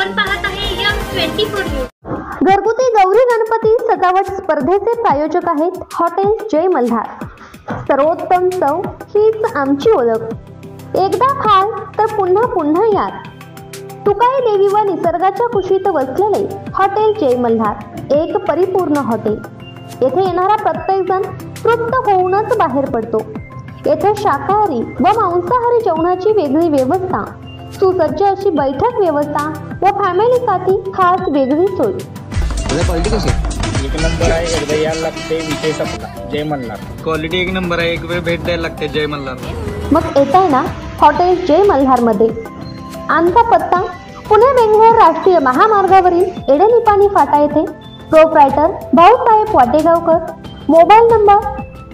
आपण पाहत आहे M24 न्यूज। घरगुती गौरी गणपती सजावट स्पर्धेचे प्रायोजक आहेत हॉटेल जय मल्हार। सर्वोत्तम चव हीच आमची ओळख। एकदा खाल तर पुन्हा पुन्हा या। तुकाई देवी व निसर्गाच्या कुशीत वसलेले हॉटेल जय मल्हार एक परिपूर्ण हॉटेल। येथे येणारा प्रत्येक जण तृप्त होऊनच बाहेर पडतो। येथे शाकाहारी व मांसाहारी जेवणाची वेगळी व्यवस्था, सुसज्ज अशी बैठक व्यवस्था व फॅमिलीसाठी खास वेगळी सोय। क्वालिटी कशी एक नंबर आहे, एकदा यायला लागते विषय संपला। जय मल्हार क्वालिटी एक नंबर आहे, एक वेळ भेट द्यायला लागते जय मल्हार। मग येताय ना हॉटेल जय मल्हार मध्ये। आमचा पत्ता पुणे बेंगलोर राष्ट्रीय महामार्गावरील एडनिपाणी फाटा येथे। Proprietor Bhausaheb Wategaonkar. Mobile number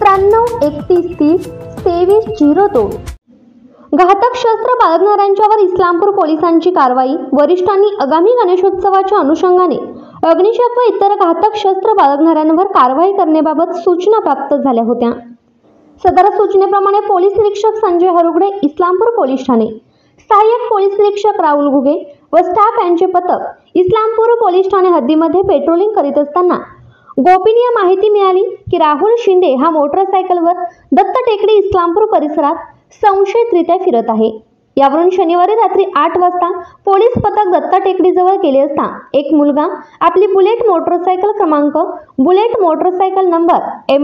9331302302। घातक शस्त्र बाळगणाऱ्यांच्यावर इस्लामपूर पोलिसांची कारवाई। वरिष्ठांनी आगामी गणेशोत्सवाच्या अनुषंगाने अग्निशस्त्र व इतर घातक शस्त्र बाळगणाऱ्यांवर कारवाई करण्याबाबत सूचना प्राप्त झाल्या होत्या। सदर सूचनेप्रमाणे पोलीस निरीक्षक संजय हरुगडे, इस्लामपूर पोलीस ठाणे, सहाय्यक पोलीस निरीक्षक राहुल घुगे व स्टाफ यांचे पथक इस्लामपूर पोलीस ठाणे हद्दीमध्ये पेट्रोलिंग करीत असताना गोपनीय माहिती मिळाली की राहुल शिंदे हा मोटरसायकलवर दत्त टेकडी इस्लामपूर परिसरात संशयितरित्या फिरत आहे। यावरून शनिवारी रात्री 8 वाजता पोलीस पथक दत्त टेकडीजवळ गेले असता एक मुलगा आपली बुलेट मोटरसायकल क्रमांक बुलेट मोटरसायकल नंबर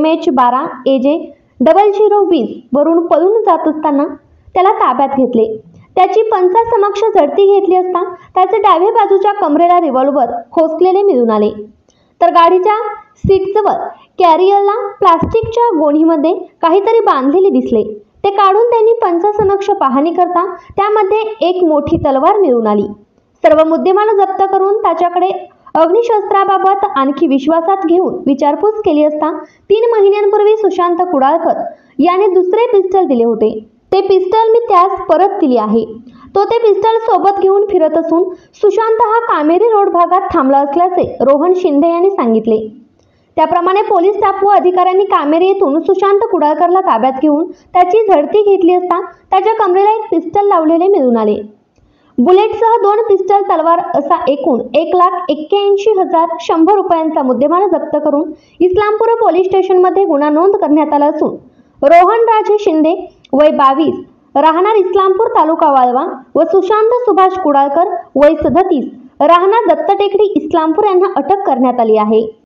MH12AJ0020 वरून पळून जात असताना त्याला ताब्यात घेतले। त्याची पंचासमक्ष झडती घेतली असता त्याचे डाव्या बाजूच्या कमरेला रिव्हॉल्वर खोसलेले मिळून आले। तर गाडीच्या सीटवर कॅरियरला प्लास्टिकच्या गोणीमध्ये काहीतरी बांधलेले दिसले। ते काढून त्यांनी पंचासमक्ष पाहणी करता त्यामध्ये एक मोठी तलवार मिळून आली। सर्व मुद्देमाल जप्त करून त्याच्याकडे अग्निशस्त्राबाबत आणखी विश्वासात घेऊन विचारपूस केली असता 3 महिन्यांपूर्वी सुशांत कुडाळकर याने दुसरे पिस्टल दिले होते। ते पिस्टल मी त्यास परत दिले आहे। तो ते पिस्टल सोबत घेऊन फिरत असून सुशांत हा कामेरी रोड भागात थांबला असल्याचे रोहन शिंदे यांनी सांगितले। त्याप्रमाणे पोलीस स्टाफ व अधिकाऱ्यांनी कामेरी येथून सुशांत कुडाळकरला ताब्यात घेऊन त्याची झडती घेतली असता त्याच्या कमरेला एक पिस्टल लावलेले मिळून आले। बुलेटसह 2 पिस्टल, तलवार असा एकूण 1,81,100 रुपयांचा मुद्देमाल जप्त करून इस्लामपूर पोलीस स्टेशनमध्ये गुन्हा नोंद करण्यात आला असून रोहन राजे शिंदे वय 22 राहणार इस्लामपूर तालुका वाळवा व सुशांत सुभाष कुडाळकर वय 37 राहणार दत्त टेकडी इस्लामपूर यांना अटक करण्यात आली आहे।